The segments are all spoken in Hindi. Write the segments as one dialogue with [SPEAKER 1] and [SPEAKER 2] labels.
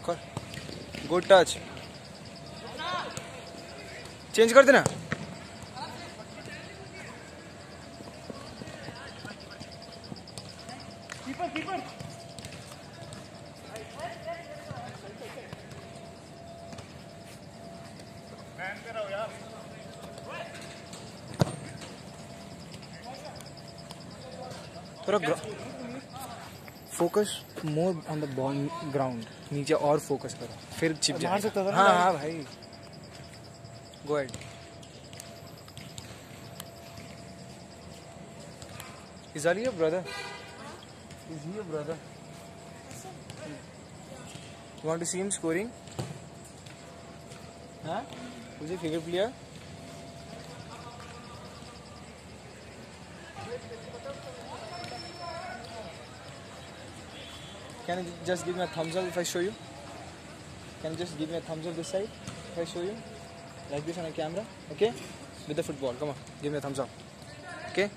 [SPEAKER 1] कर. Good touch. Change कर देना. Keeper. थोड़ा focus more on the ball ground. नीचे और फोकस करो फिर चिप जाए. मार सकता था. हाँ भाई. Go ahead. Is Ali your brother? Is he your brother? You want to see him scoring? Huh? Who's your favorite player? Can you just give me a thumbs up if I show you? Can you just give me a thumbs up this side if I show you? Like this on a camera, okay? With the football, come on, give me a thumbs up, okay?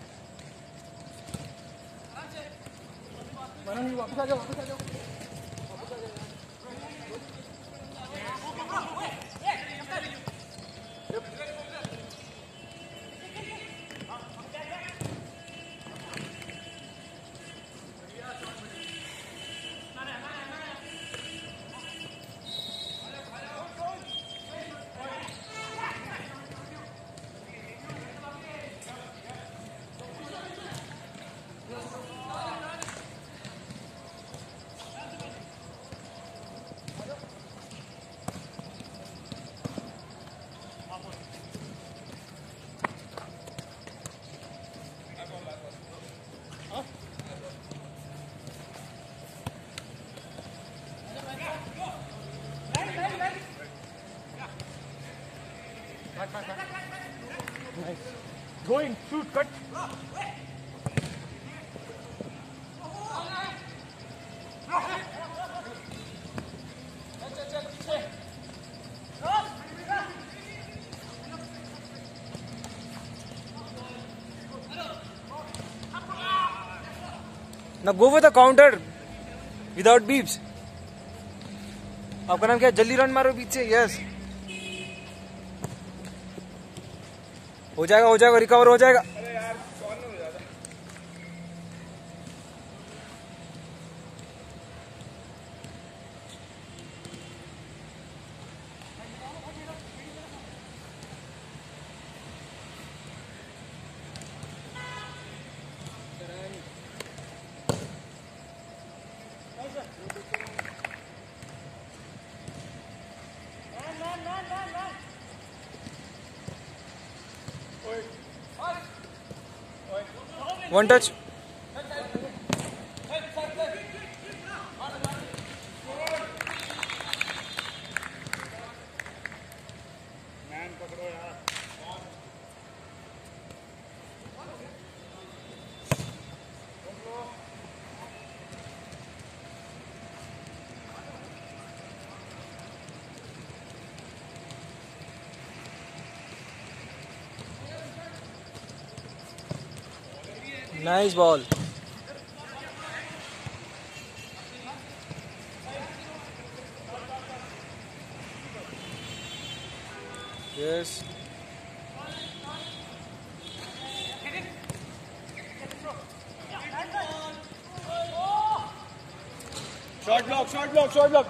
[SPEAKER 1] Nice. Going, shoot, cut. Now go for the counter without beeps. आपका नाम क्या है? जल्दी रन मारो पीछे. यस. हो जाएगा रिकवर हो जाएगा. One touch. Nice ball. Yes. Short block.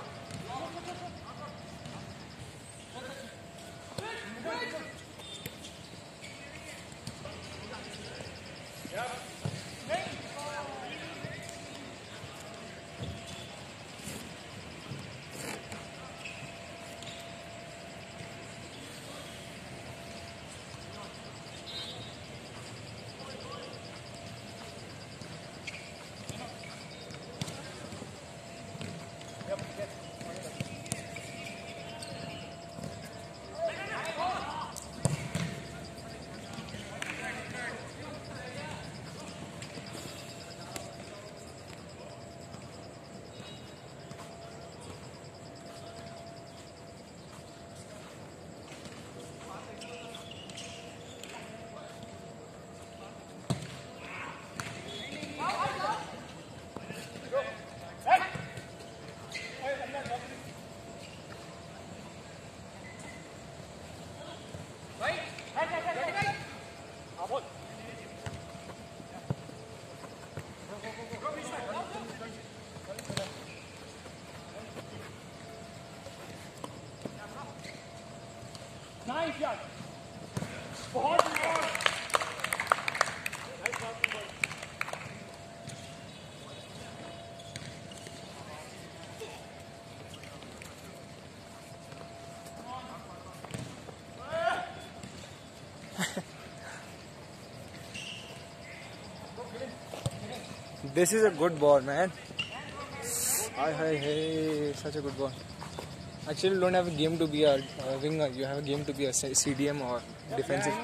[SPEAKER 1] This is a good ball, man. Hey, such a good ball. Actually, you don't have a game to be a winger. You have a game to be a CDM or defensive.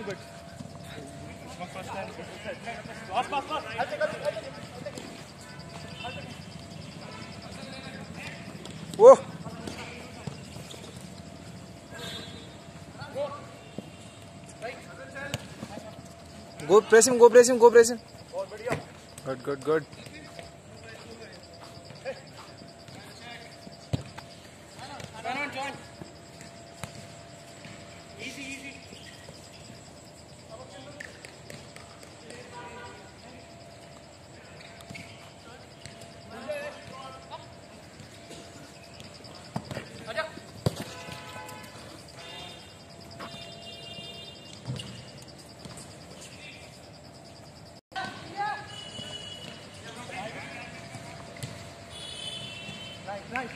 [SPEAKER 1] Whoa! Go press him, go press him, go press him. Good. Right.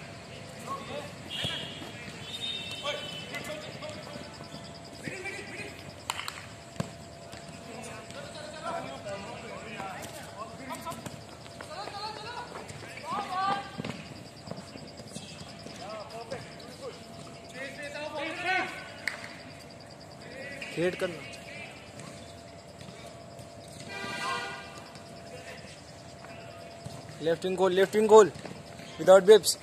[SPEAKER 1] खेड करना left wing goal without bibs.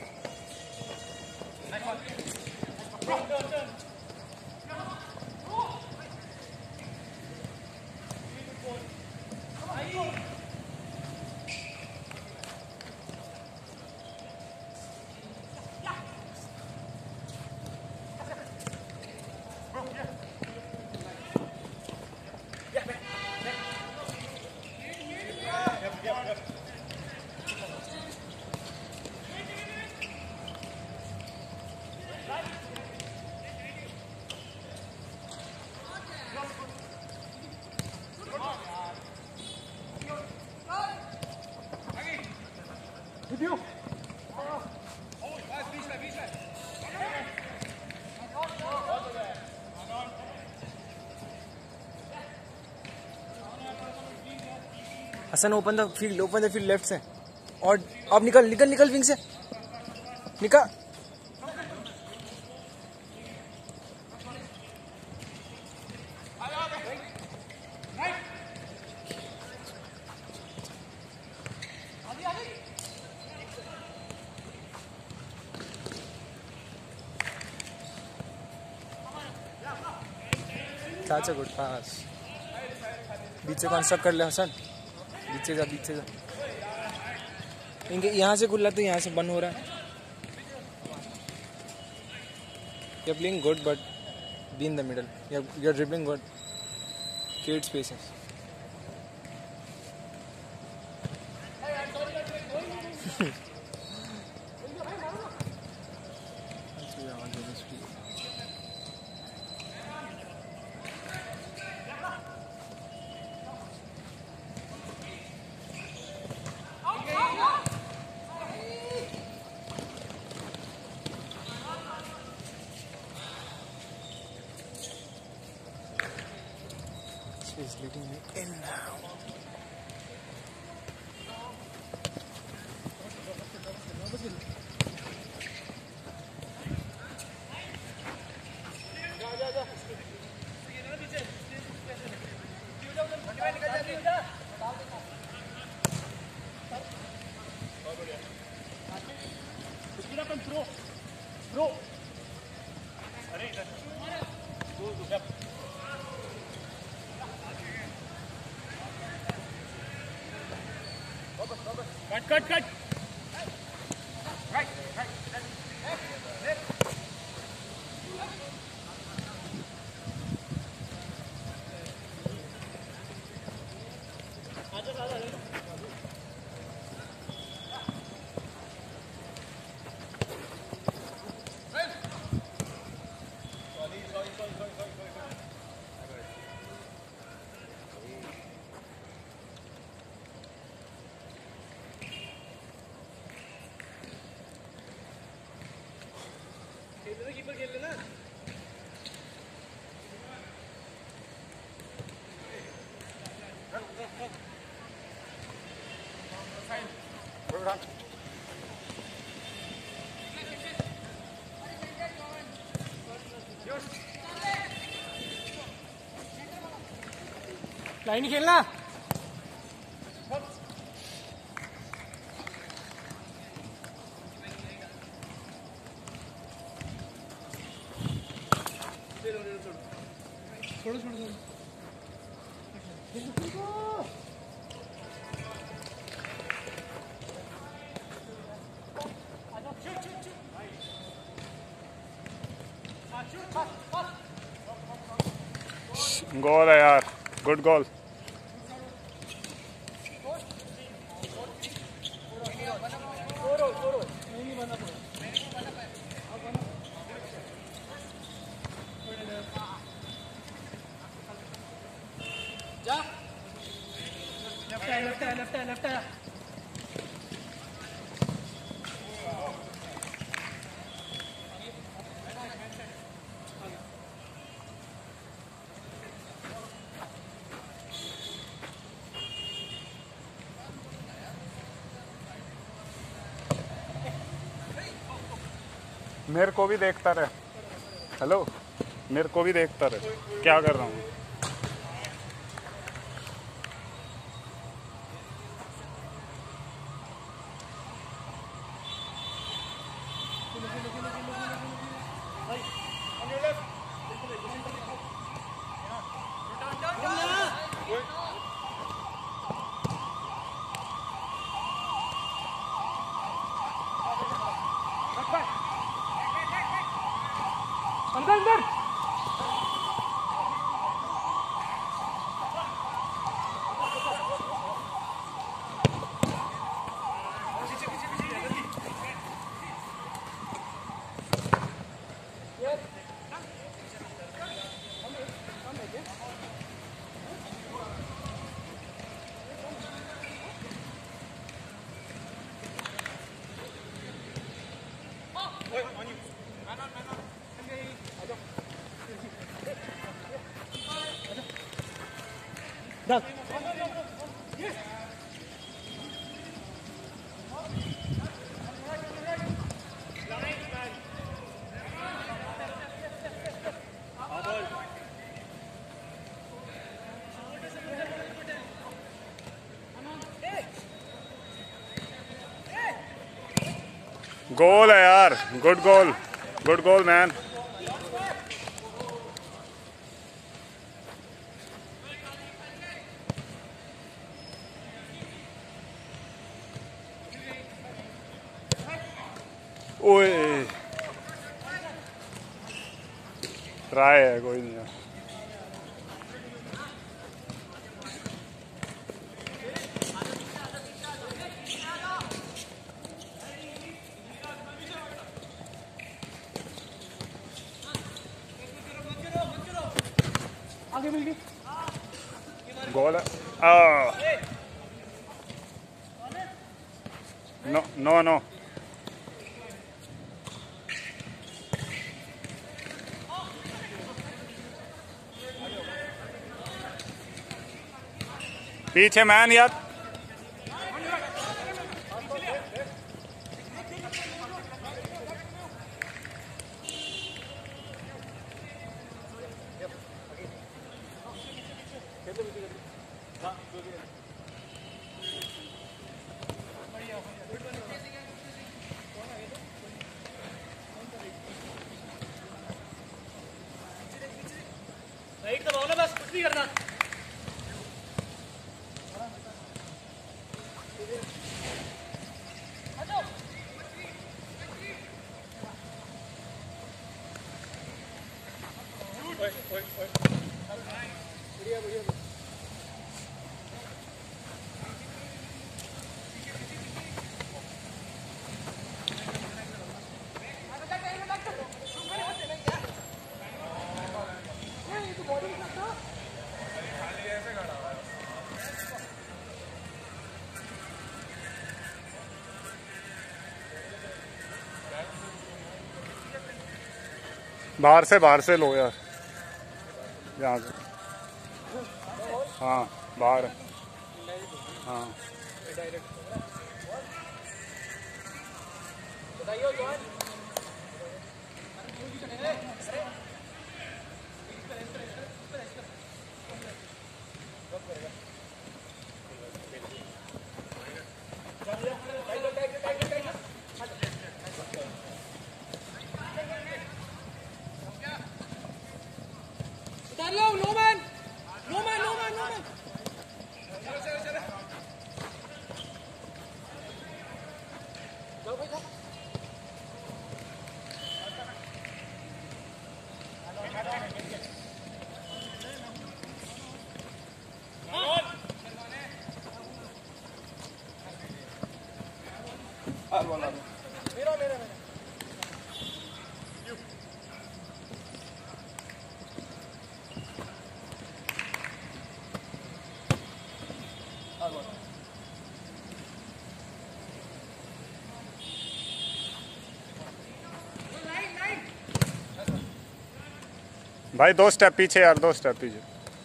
[SPEAKER 1] Hasan open the field left से और अब निकल विंग से निकल That's a good pass. बीच से कंस्ट्रक्ट कर ले हसन बीच से जा इनके यहाँ से खुला तो यहाँ से बंद हो रहा है You're playing good but be in the middle. You're dribbling good. Create spaces. She's letting me in now. Bro. Cut. Right.
[SPEAKER 2] Line खेलना छोड़ो छोड़ो छोड़ो
[SPEAKER 3] गोल है यार, गुड गोल।
[SPEAKER 2] लेफ्ट है
[SPEAKER 3] मेरे को भी देखता रहे। हेलो, मेरे को भी देखता रहे, क्या कर रहा हूँ।
[SPEAKER 2] अंदर अंदर Done.
[SPEAKER 3] गोल है यार, गुड गोल मैन। ओए, ट्राई है, कोई नहीं है।
[SPEAKER 2] आगे मिल गई
[SPEAKER 3] गोल है। नो नो नो, पीछे मैन यार।
[SPEAKER 2] राइट दबाओ ना, बस कुछ नहीं करना।
[SPEAKER 3] बाहर से लो यार, यहाँ से। हाँ बाहर है। हाँ
[SPEAKER 2] no man no man no man no man
[SPEAKER 3] भाई 2 स्टेप पीछे यार, 2 स्टेप पीछे।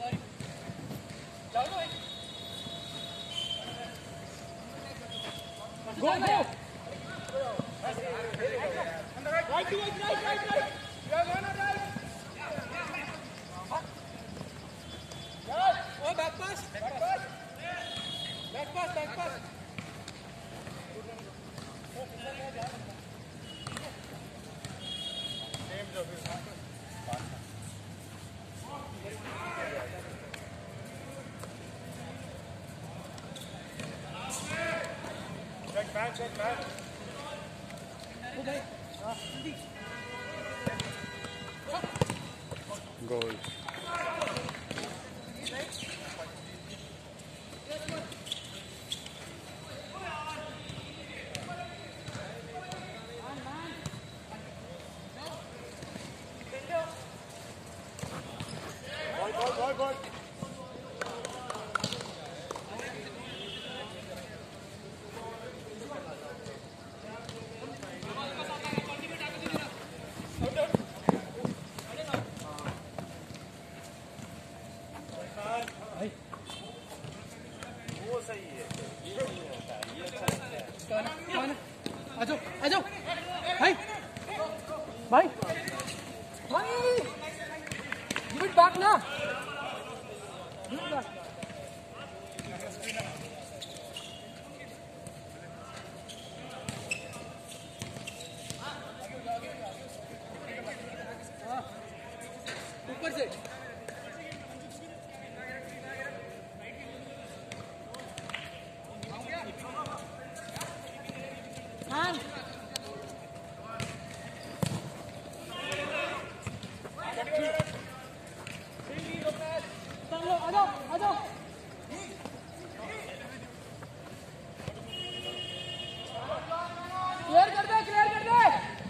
[SPEAKER 2] गो गो
[SPEAKER 3] गोल।
[SPEAKER 2] आजो आजो भाई भाई भाई गिव इट बैक ना गिव इट बैक ऊपर से हाँ चलो आ जाओ आ जाओ क्लियर कर दे क्लियर कर दे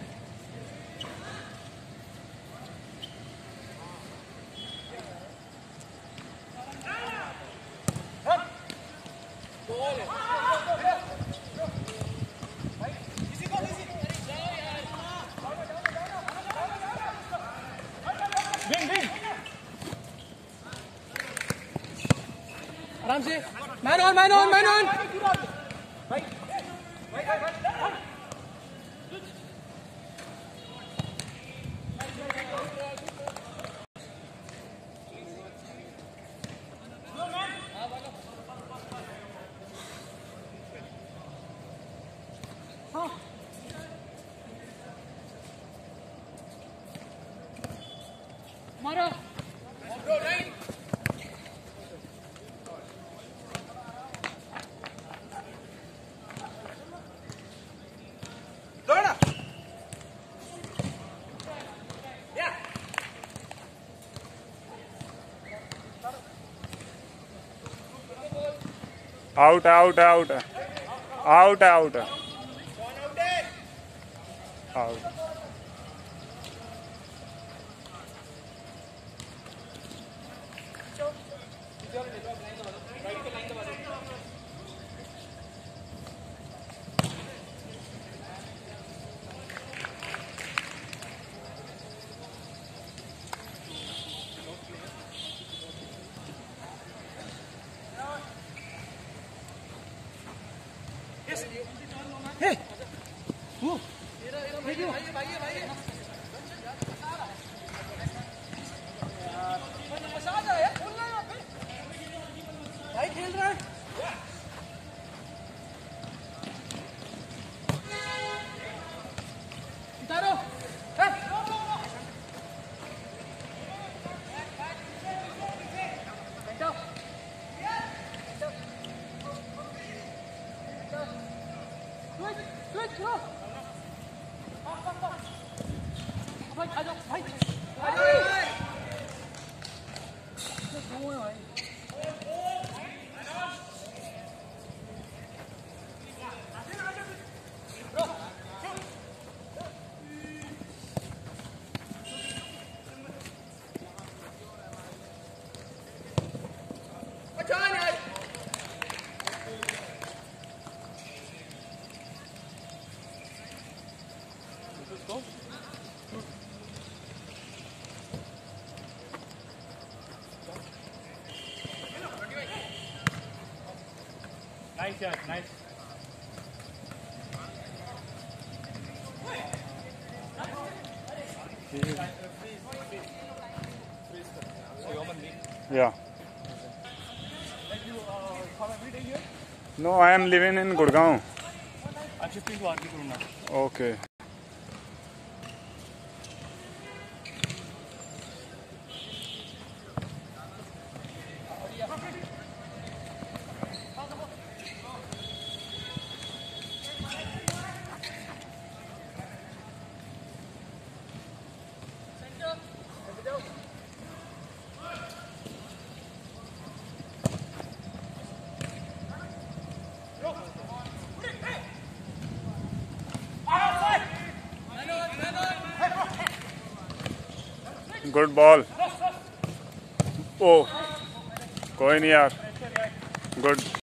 [SPEAKER 2] आराम से man on man on man on हाँ मारो
[SPEAKER 3] out out out out out out.
[SPEAKER 1] Hey! Move! Thank you.
[SPEAKER 2] भाई खेल रहा है उतारो
[SPEAKER 3] Nice shot, nice. Yeah. No, I am living in Gurgaon.
[SPEAKER 4] I'm shifting to RK now.
[SPEAKER 3] Okay. Good ball ओ कोई नहीं यार गुड